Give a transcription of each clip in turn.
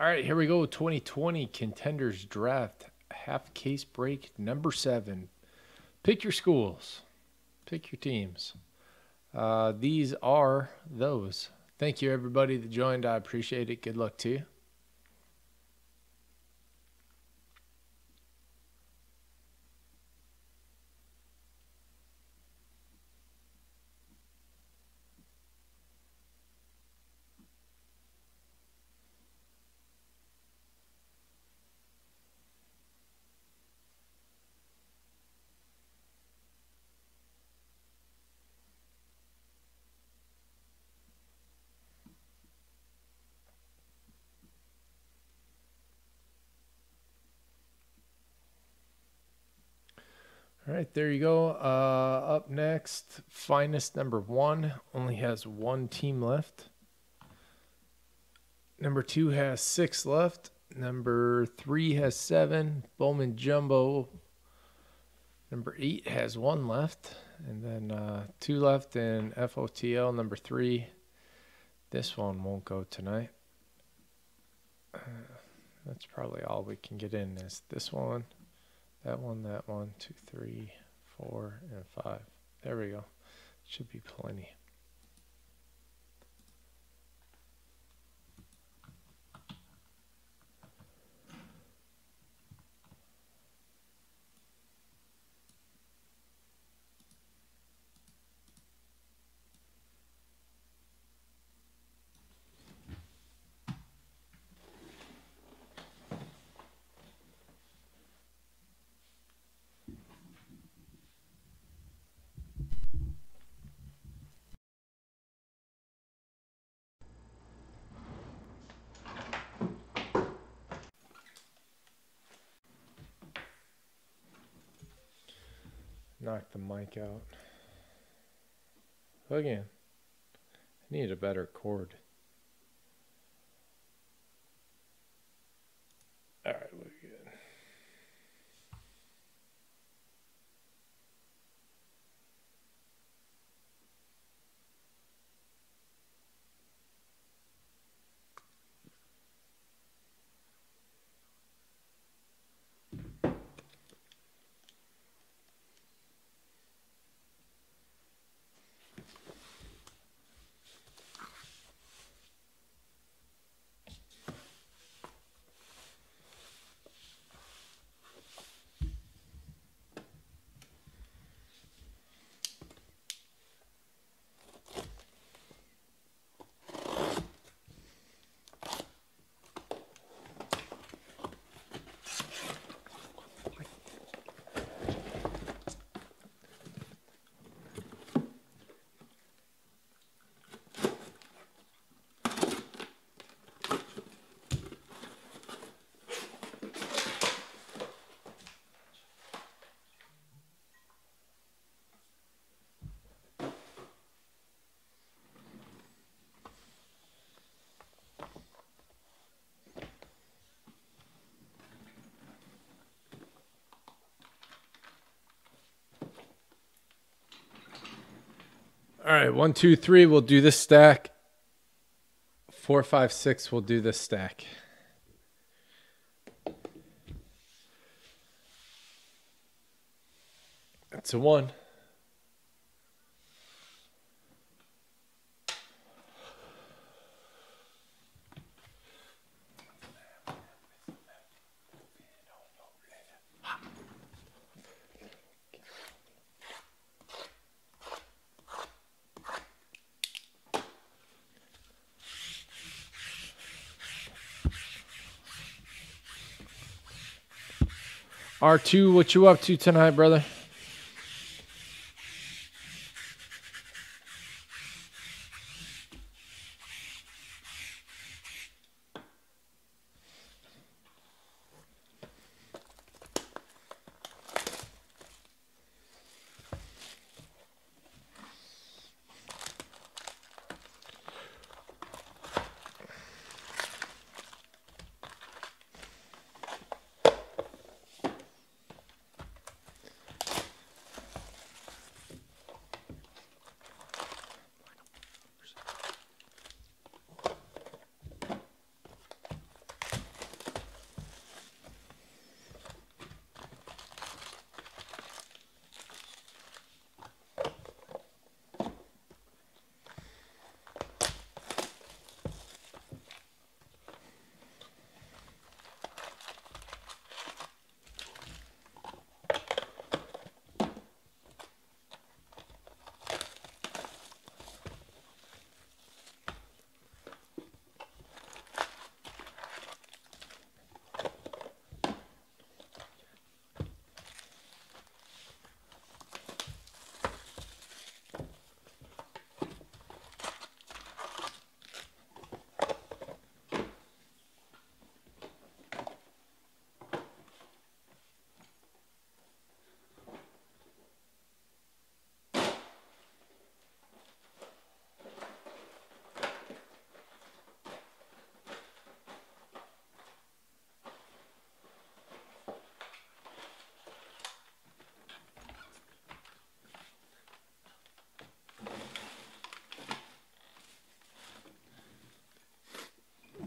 All right, here we go. 2020 Contenders Draft. Half case break number 7. Pick your schools. Pick your teams. These are those. Thank you, everybody that joined. I appreciate it. Good luck to you. All right, there you go. Up next, Finest number 1 only has 1 team left. Number 2 has 6 left. Number 3 has 7. Bowman Jumbo. Number 8 has 1 left. And then 2 left in FOTL. Number 3. This one won't go tonight. That's probably all we can get in is this one. That one, 2, 3, 4, and 5. There we go. Should be plenty. Knock the mic out. Again, I need a better cord. All right, we're good. All right, 1, 2, 3. We'll do this stack. 4, 5, 6. We'll do this stack. That's a 1. R2, what you up to tonight, brother?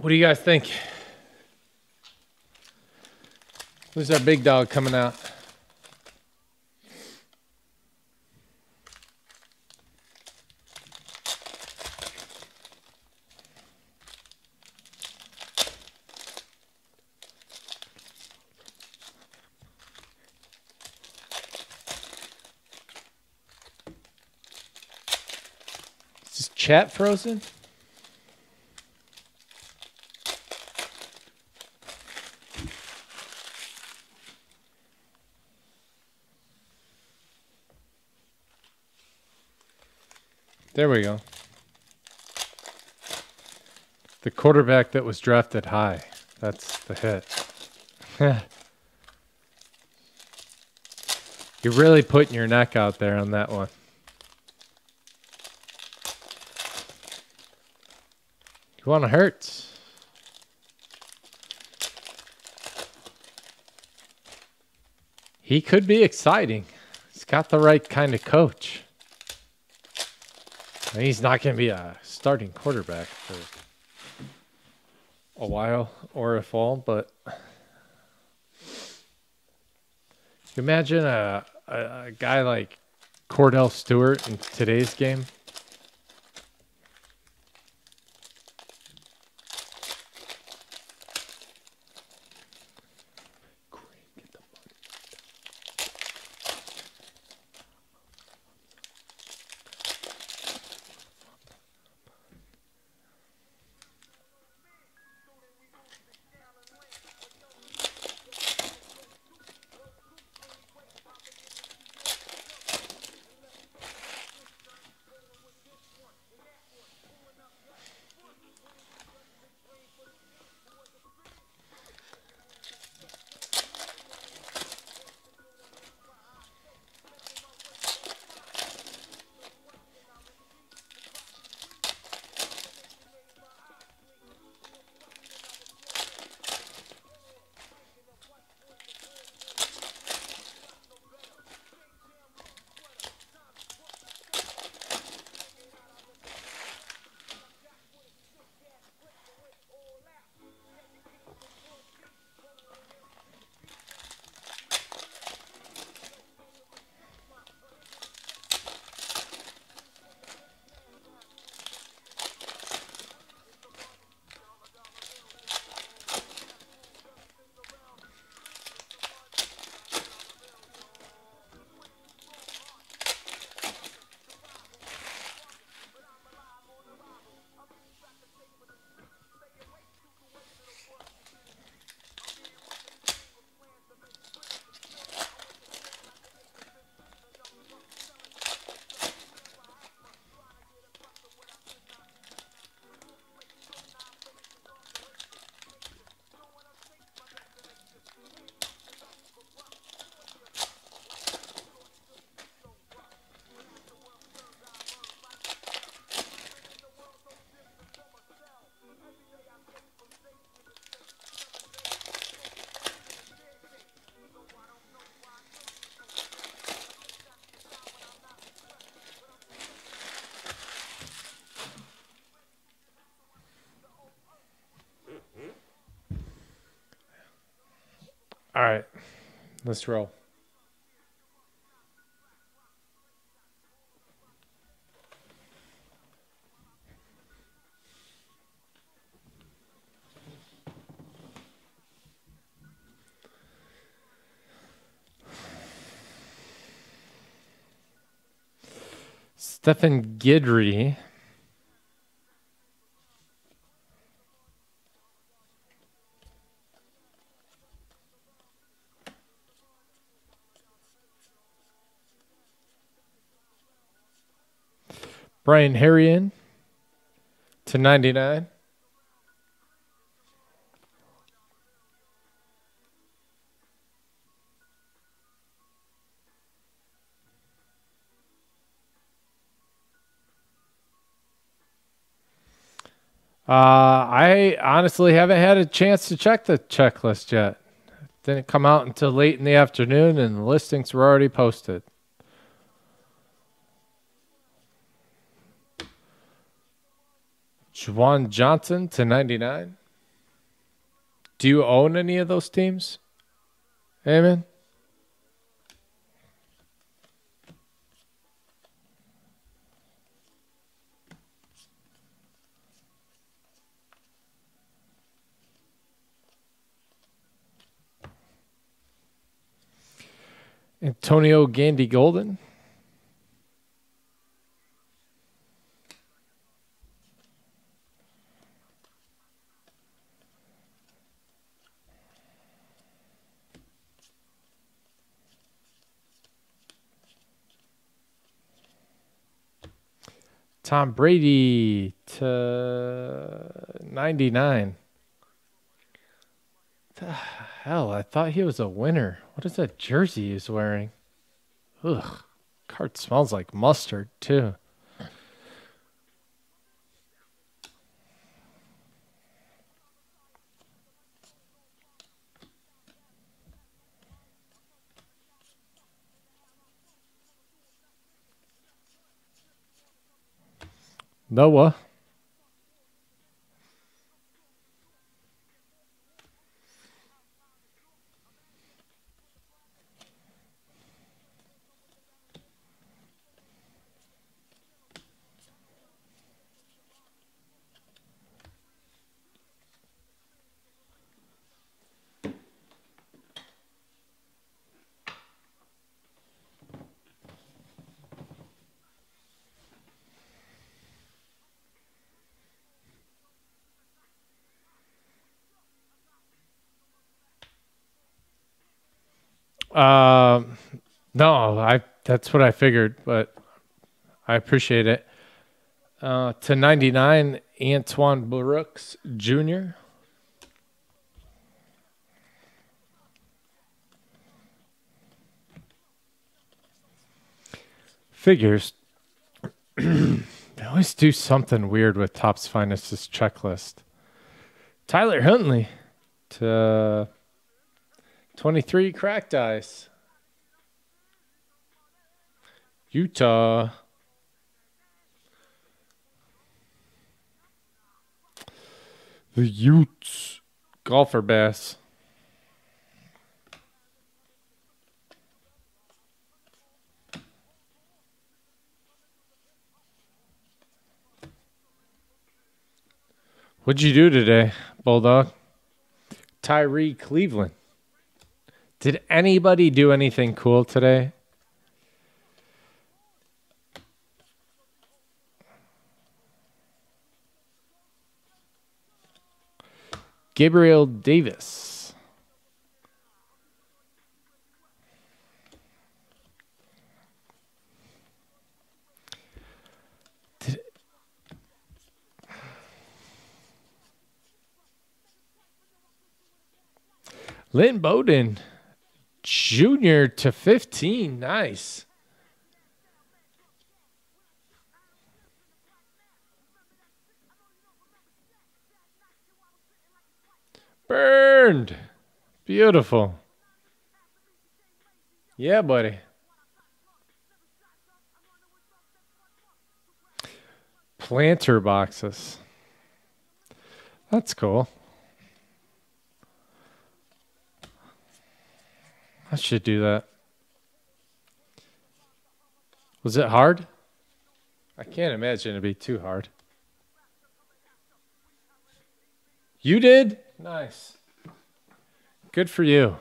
What do you guys think? Who's our big dog coming out? Is this chat frozen? There we go. The quarterback that was drafted high. That's the hit. You're really putting your neck out there on that one. You want to hurt? He could be exciting. He's got the right kind of coach. He's not going to be a starting quarterback for a while or a fall, but imagine a guy like Cordell Stewart in today's game. All right, let's roll. Stephen Guidry. Brian Harrion /99. I honestly haven't had a chance to check the checklist yet. Didn't come out until late in the afternoon, and the listings were already posted. Juwan Johnson /99. Do you own any of those teams? Amen. Antonio Gandy Golden. Tom Brady to 99. The hell, I thought he was a winner. What is that jersey he's wearing? Ugh. Card smells like mustard, too. Noah. No, that's what I figured, but I appreciate it. To 99, Antoine Brooks Jr. Figures. They always do something weird with Topps Finest's checklist. Tyler Huntley to 23, Cracked Ice. Utah. The Utes. Golfer Bass. What'd you do today, Bulldog? Tyree Cleveland. Did anybody do anything cool today? Gabriel Davis. Lynn Bowden Jr. to 15. Nice. Burned. Beautiful. Yeah, buddy. Planter boxes. That's cool. I should do that. Was it hard? I can't imagine it'd be too hard. You did? Nice. Good for you.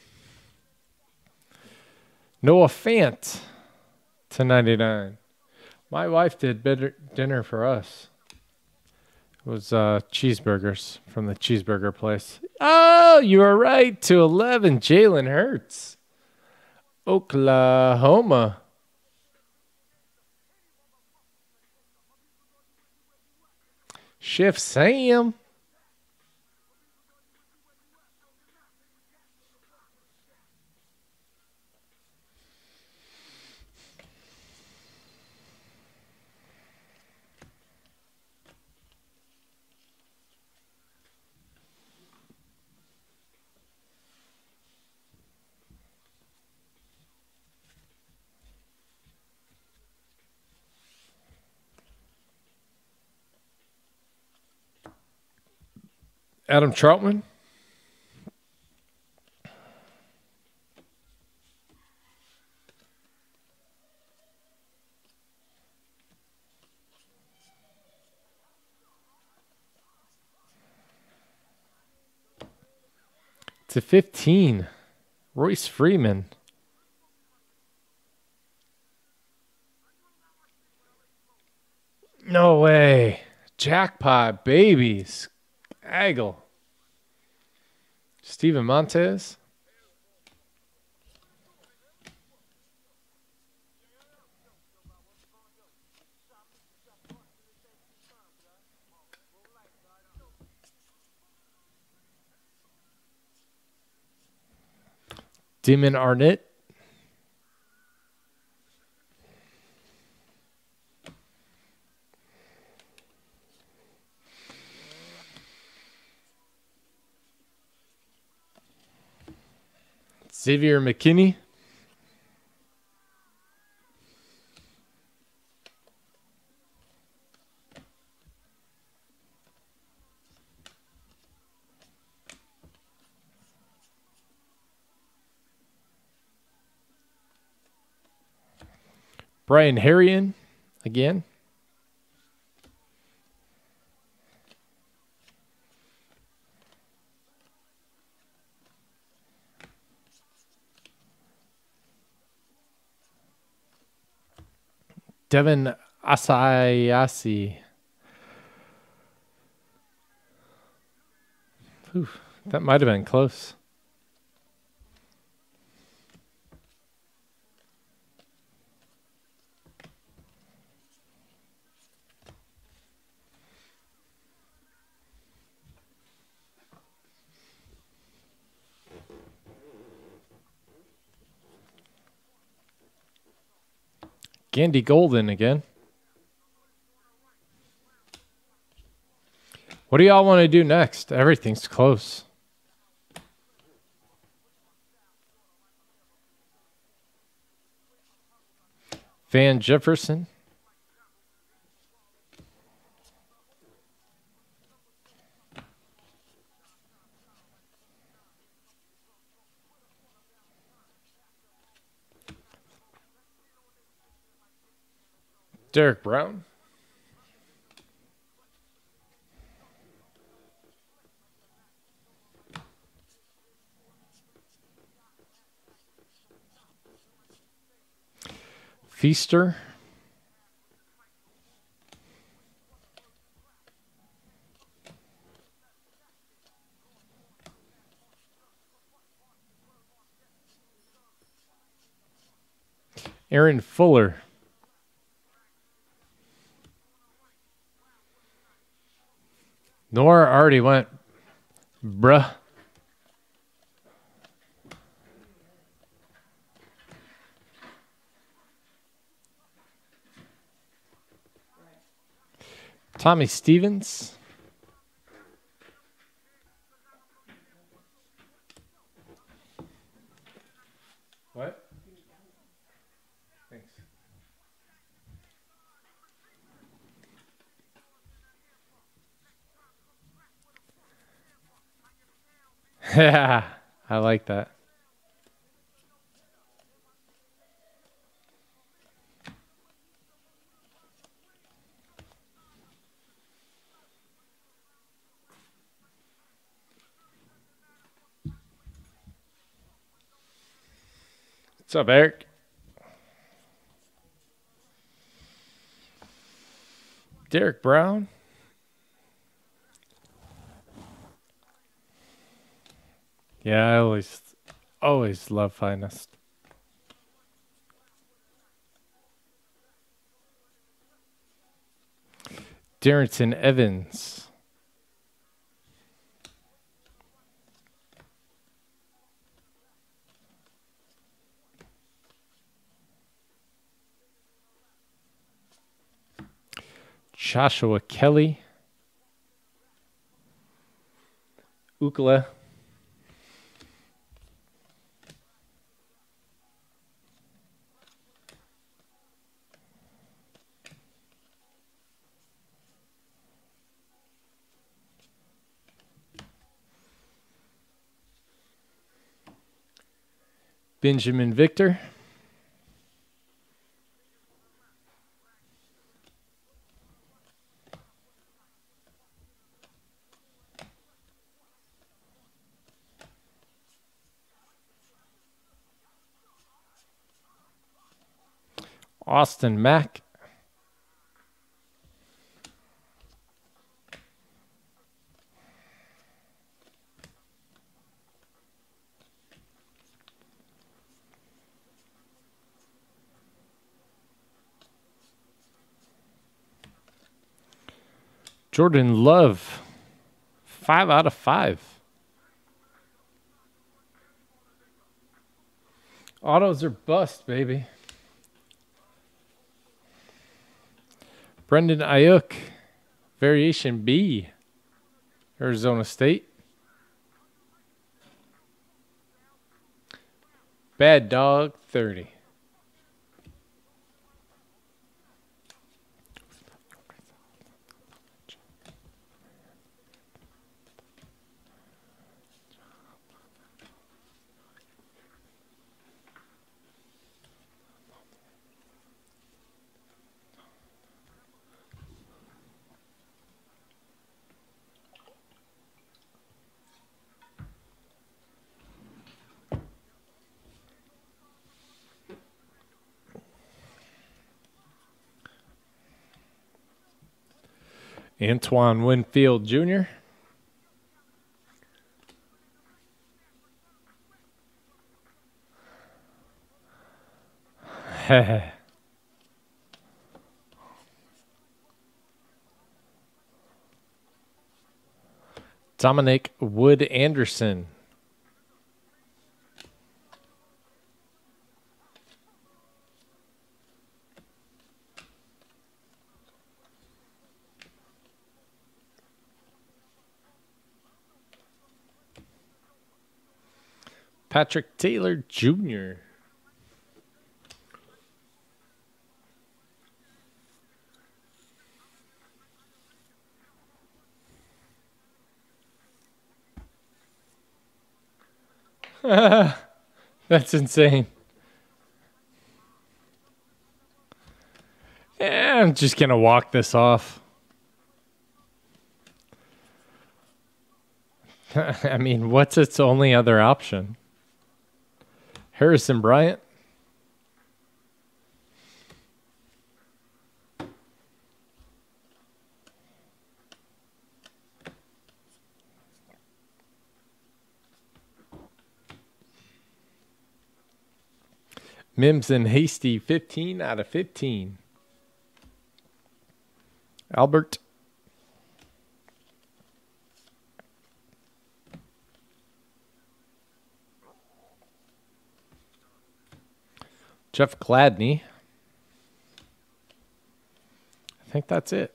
Noah Fant to 99. My wife did dinner for us. It was cheeseburgers from the cheeseburger place. Oh, you were right. To 11, Jalen Hurts. Oklahoma. Chef Sam. Adam Troutman. 2/15. Royce Freeman. No way. Jackpot, babies. Aggle. Steven Montez. Damon Arnett. Xavier McKinney. Brian Harrion again. Devin Asayasi. Whew, that might have been close. Gandy Golden again. What do y'all want to do next? Everything's close. Van Jefferson. Derek Brown. Feaster. Aaron Fuller. Nora already went, bruh. Tommy Stevens. What? Thanks. Yeah, I like that. What's up, Eric? Derek Brown. Yeah, I always love Finest. Darrington Evans. Joshua Kelly. Ukla. Benjamin Victor. Austin Mack. Jordan Love. 5 out of 5. Autos are bust, baby. Brendan Ayuk. Variation B. Arizona State. Bad Dog 30. Antoine Winfield Jr. Dominic Wood Anderson. Patrick Taylor Jr. That's insane. Yeah, I'm just going to walk this off. I mean, what's its only other option? Harrison Bryant. Mims and Hasty, 15 out of 15. Albert. Jeff Gladney. I think that's it.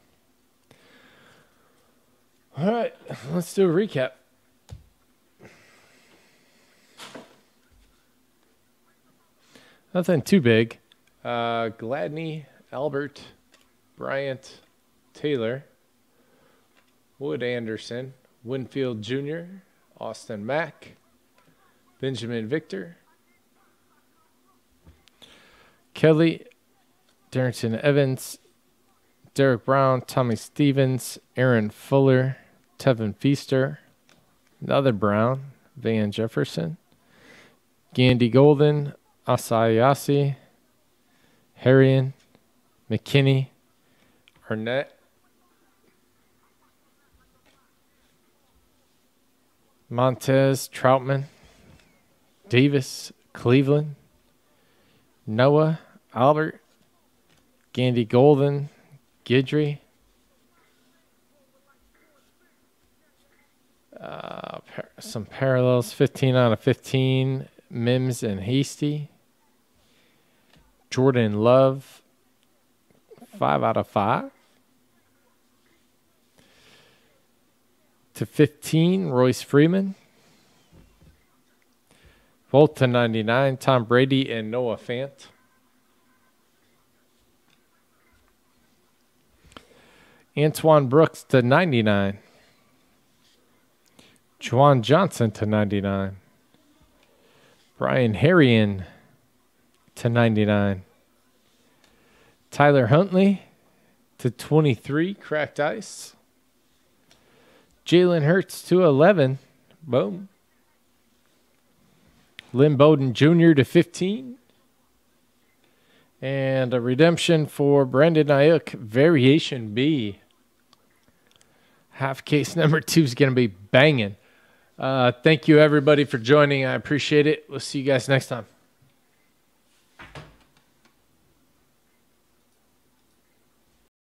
All right, let's do a recap. Nothing too big. Gladney, Albert, Bryant, Taylor, Wood Anderson, Winfield Jr., Austin Mack, Benjamin Victor, Kelly, Darrington Evans, Derek Brown, Tommy Stevens, Aaron Fuller, Tevin Feaster, another Brown, Van Jefferson, Gandy Golden, Asayasi, Harrion, McKinney, Arnett, Montez, Troutman, Davis, Cleveland, Noah, Albert, Gandy Golden, Guidry, some parallels, 15 out of 15, Mims and Hasty, Jordan Love, 5 out of 5. To 15, Royce Freeman. Both to 99, Tom Brady and Noah Fant. Antoine Brooks to 99. Juwan Johnson to 99. Brian Harrion to 99. Tyler Huntley to 23, cracked ice. Jalen Hurts to 11. Boom. Lynn Bowden Jr. to 15. And a redemption for Brandon Ayuk, Variation B. Half case number 2 is going to be banging. Thank you, everybody, for joining. I appreciate it. We'll see you guys next time.